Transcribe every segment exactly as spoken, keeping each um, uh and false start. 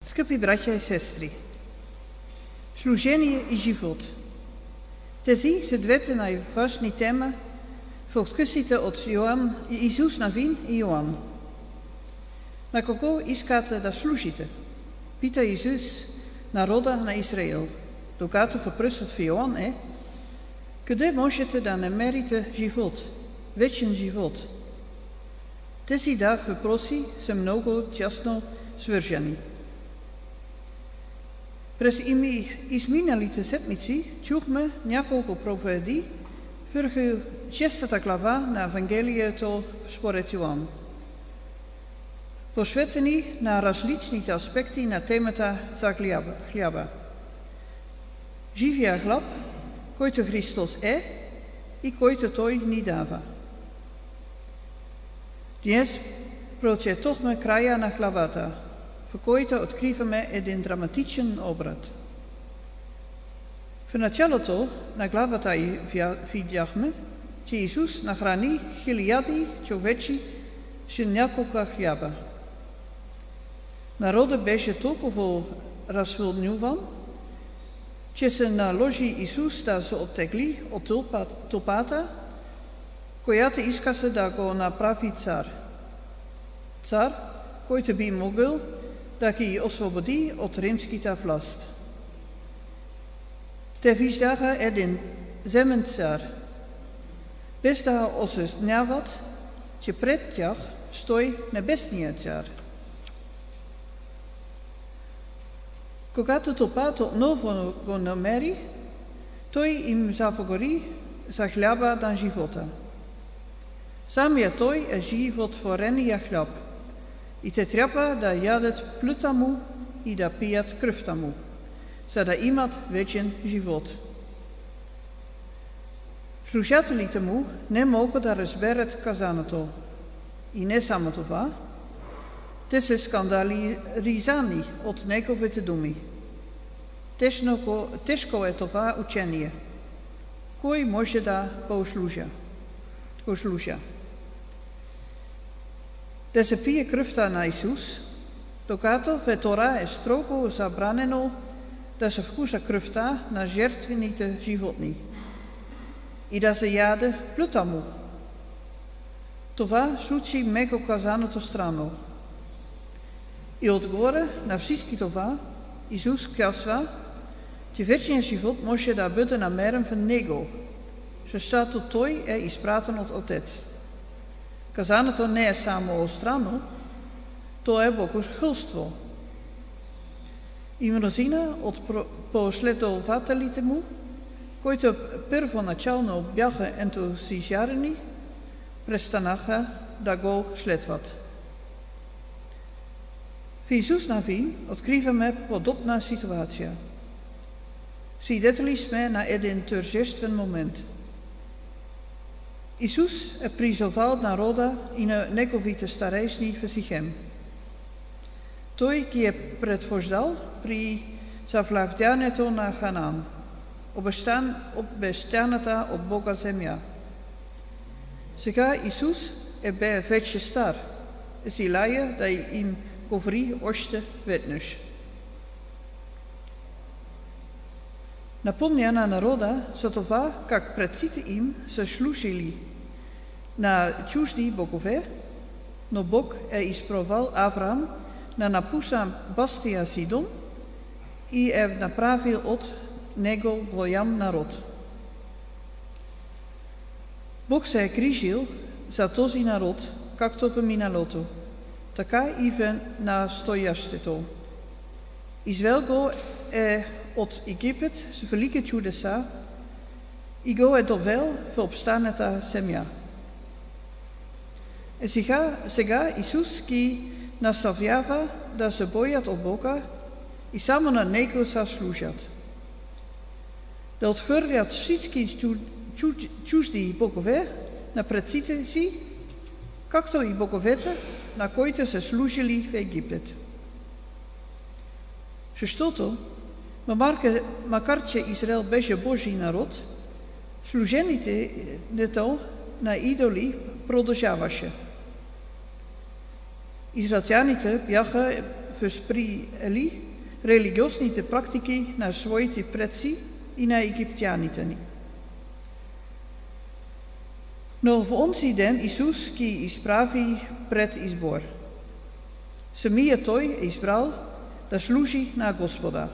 Скъпи братя и сестри, служение и живот. Тези са двете най-важни тема в откъсите от Йоан, Исус Навин и Йоан. На кого искате да служите? Пита Исус народа на Израел, докато въпросът в Йоан е: къде можете да намерите живот, вечен живот? Тези два въпроси са много тясно свързани. През изминалите седмици чухме няколко проповеди върху шестата глава на Евангелието според Йоан, посветени на различните аспекти на темата за хляба. Живия хляб, който Христос е и който Той ни дава. Днес прочетохме края на главата, в който откриваме един драматичен обрат. В началото на главата видяхме, че Исус нахрани хиляди човечи с няколко хляба. Народът беше толкова развълнуван, че се наложи Исус да се оттегли от тълпата, която искаше да го направи цар. Цар, който би могъл да ги освободи от римската власт. Те виждаха един земен цар, без да осъзнават, че пред тях стои небесният цар. Когато тълпата отново го намери, той им заговори за хляба на живота. Самият той е животворения хляб и те трябва да ядат плътта му и да пият кръвта му, за да имат вечен живот. Слушателите му не могат да разберат казаното. И не само това, те са скандализирани от неговите думи. Тежко, тежко е това учение. Кой може да го слуша? Да се пие кръвта на Исус, докато в Тора е строго забранено да се вкуса кръвта на жертвените животни и да се яде плътта му. Това случи меко казаното странно. И отгоре на всички това, Исус казва, че вечният живот може да бъде намерен в Него, защото Той е изпратен от Отец. Казаното не е само странно, то е богохулство. И мнозина от последователите му, които първоначално бяха ентусиазирани, престанаха да го следват. В Исус Навин откриваме подобна ситуация. Свидетели сме на един тържествен момент. Исус е призовал народа и на неговите старейшини в Сихем. Той ги е предвождал при завладяването на Ханаан, обещаната от Бога земя. Сега Исус е бе вече стар, желая да им говори още веднъж. Напомня на народа за това, как предците им са служили на чужди богове, но Бог е изпробвал Авраам да напуска бастия си дом и е направил от него голям народ. Бог се е грижил за този народ, както в миналото, така и в настоящето. Извел го е от Египет с велики чудеса и го е довел в обстаната земя. И сега, сега Исус ги наставява да се боят от Бога и само на Него се служат. Да отхвърлят всички чужди богове на предците си, както и боговете, на които са служили в Египет. Защото, макар че Израел беше Божий народ, служението на идоли продължаваше. Израелтяните бяха verspri eli, religiosnite praktiki na svojiti preci i na Egyptianitani. No v onzi den Isus ki ispravi pred izbor. Se mi je toj izbral da služi na Gospoda.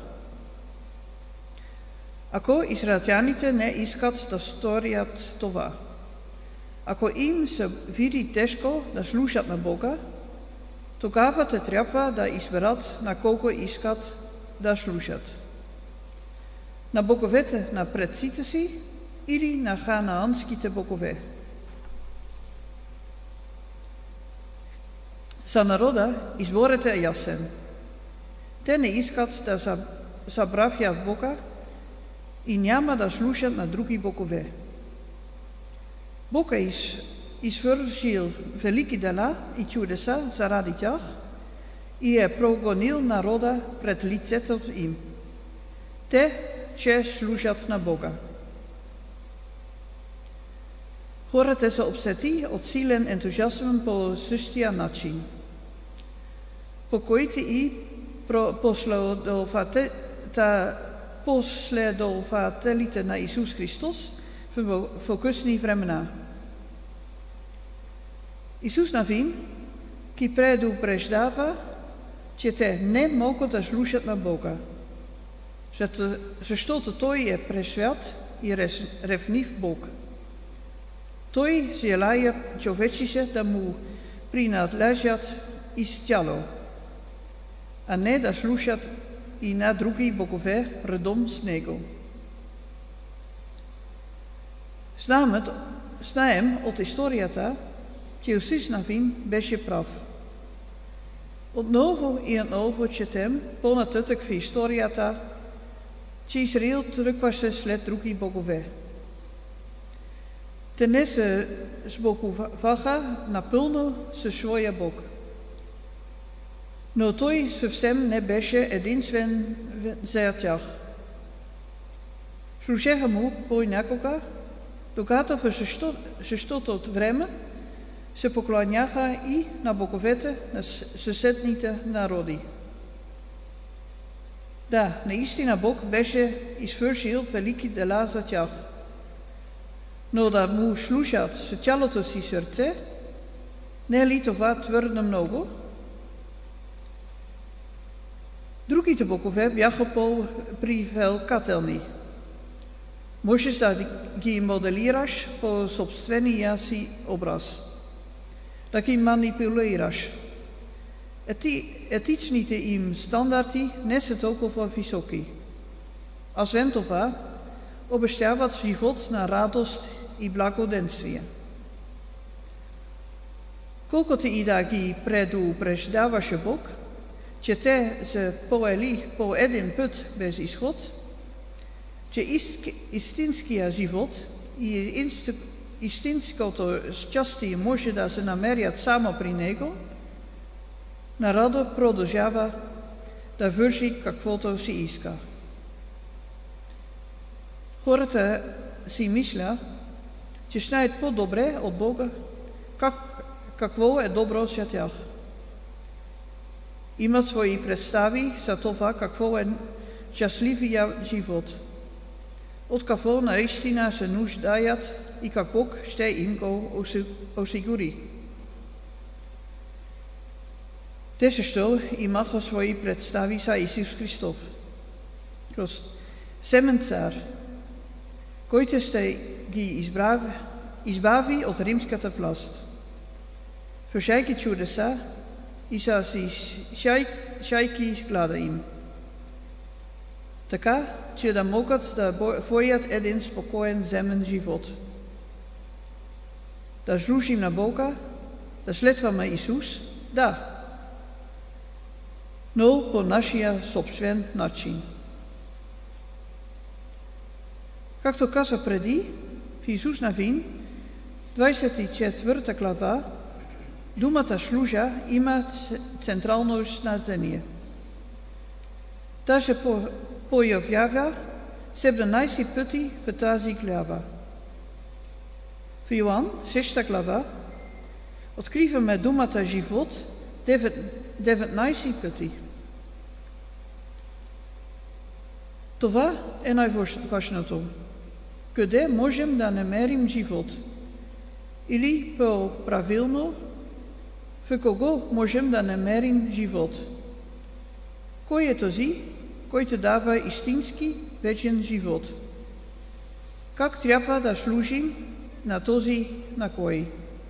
Ako Izraeljanite ne iskat da storijat tova. Ako im se vidi teško da služat na Boga, тогава те трябва да изберат на колко искат да служат. На боговете на предците си или на ханаанските богове. За народа изборът е ясен. Те не искат да забравят Бога и няма да слушат на други богове. Бог е извършил велики дела и чудеса заради тях и е прогонил народа пред лицето им. Те, че служат на Бога. Хората са обсети от силен ентузиазъм по същия начин, по който и последователите на Исус Христос в късни времена. Исус навин ки предупреждава, че те не могат да слушат на Бога, защото Той е пресвят и ревнив Бог. Той желая човечище да му принадлежат изцяло, а не да слушат и на други богове редом с Него. Знаем от историята, че Исус навин беше прав. Отново и отново четем по-нататък в историята, че Израил тръгваше след други богове. Те не се сбогуваха напълно със своя Бог. Но Той съвсем не беше единствен за тях. Служеха му понякога, докато в същото време се поклоняха и на боговете на съседните народи. Да, наистина Бог беше извършил велики дела за тях, но да му слушат с цялото си сърце, не е ли това твърде много? Другите богове бяха по-привлекателни. Можеш да ги моделираш по собствения си образ, да ги манипулираш. Ети, етичните им стандарти не са толкова високи. Освен това, обещават живот на радост и благоденствие. Колкото и да ги предупреждаваше Бог, че те се поели по един път без изход, че истинския живот и истинското щастие може да се намерят само при Него, народът продължава да върши каквото си иска. Хората си мисля, че знаят по-добре от Бога как, какво е добро за тях. Имат свои представи за това какво е щастливия живот, от какво наистина се нуждаят и как Бог ще им го осигури. Те също имаха свои представи за Исус Христов. Семен цар, който ще ги избрави, избави от римската власт. Вършайки чудеса и засищайки глада им. Така, че да могат да водят един спокоен земен живот. Да служим на Бога, да следваме Исус, да, но по нашия собствен начин. Както каза преди, в Исус Навин, двадесет и четвърта глава, думата служа има централно значение. Та се появява седемнадесет пъти в тази глава. В Йоан, шеста глава, откриваме думата живот деветнадесет пъти. Това е най-важното. Къде можем да намерим живот? Или по-правилно, в кого можем да намерим живот? Кой е този, който дава истински вечен живот? Как трябва да служим на този на кой?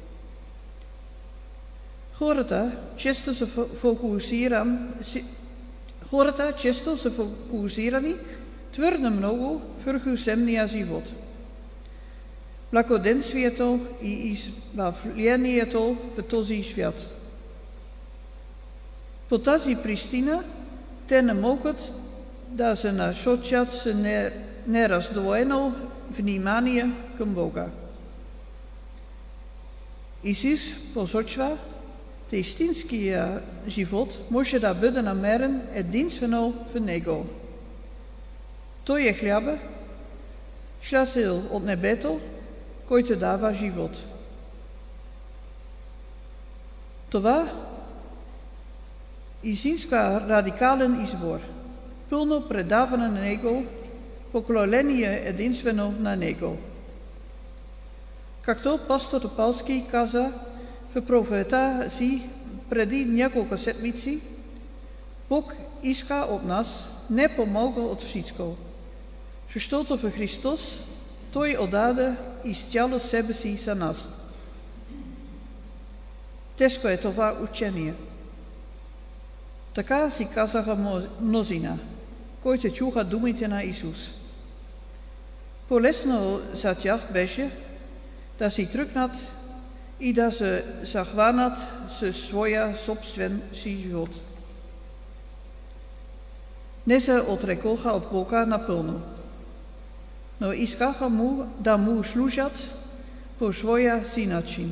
Хората често са фокусирани, хората често са фокусирани твърде много върху земния живот. Благоденствието и избавлението в този свят. По тази причина те не могат да се насочат с нераздвоено внимание към Бога. Исус посочва, че истинския живот може да бъде намерен единствено в Него. Той е хляба, слязъл от небето, който дава живот. Това истинска радикален избор, пълно предаване на Него, поклонение единствено на Него. Както пастор Палски каза в проповедта си преди няколко седмици, Бог иска от нас не помога от всичко, защото в Христос Той отдаде изцяло себе си за нас. Тежко е това учение. Така си казаха мнозина, които чуха думите на Исус. По-лесно за тях беше да си тръгнат и да се захванат със своя собствен си живот. Не се отрекоха от Бога напълно, но искаха му да му служат по своя си начин.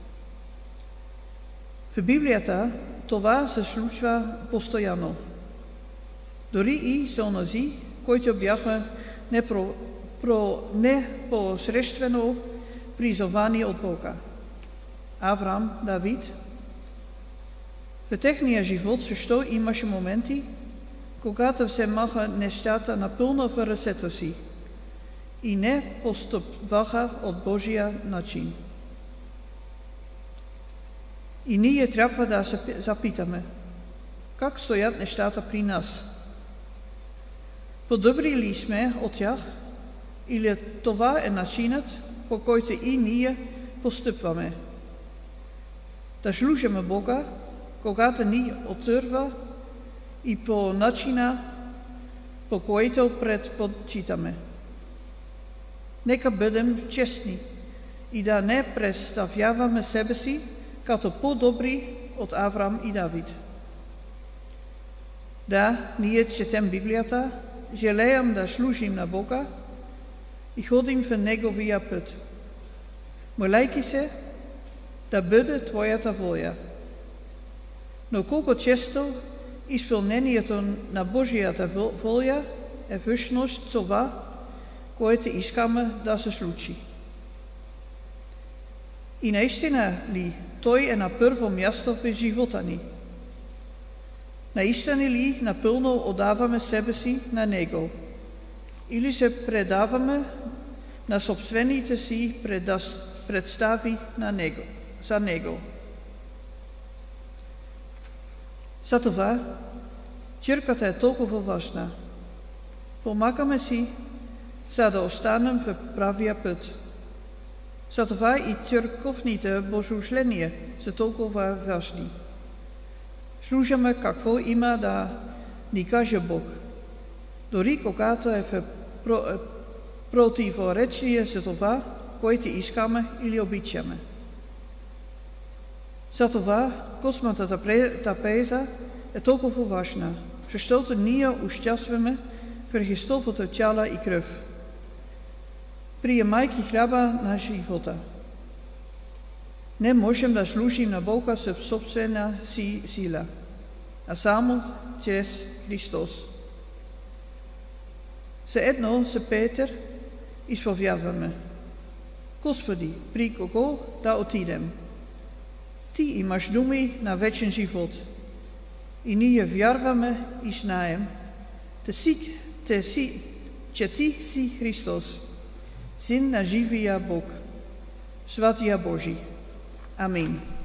В Библията това се случва постоянно. Дори и с онази, които бяха непосредствено призовани от Бога. Авраам, Давид. В техния живот също имаше моменти, когато вземаха нещата напълно в ръцете си и не постъпваха от Божия начин. И ние трябва да се запитаме, как стоят нещата при нас? Подобри ли сме от тях, или това е начинът, по който и ние постъпваме? Да служим Бога, когато ни отърва, и по начина, по който предпочитаме. Нека бъдем честни и да не представяваме себе си като по-добри от Авраам и Давид. Да, ние четем Библията, желаем да служим на Бога и ходим в Неговия път. Моляйки се да бъде Твоята воля. Но колко често изпълнението на Божията воля е всъщност това, което искаме да се случи. И наистина ли Той е на първо място в живота ни? Наистина ли напълно отдаваме себе си на Него? Или се предаваме на собствените си представи на Него, за Него? Затова църквата е толкова важна. Помагаме си, за да останем в правия път. Затова и църковните богослужения са толкова важни. Слушаме какво има да ни каже Бог, дори когато е в противоречие с това, което искаме или обичаме. Затова космата трапеза е толкова важна, защото ние участваме в Христовото тяло и кръв, приемайки хляба на живота. Не можем да служим на Бога със собствена си сила, а само чрез Христос. Заедно с Петър изповядваме: Господи, при кого да отидем? Ти имаш думи на вечен живот и ние вярваме и знаем, te si, če ti si Hristos, Syn na živija Bog, svatija Boží. Amen.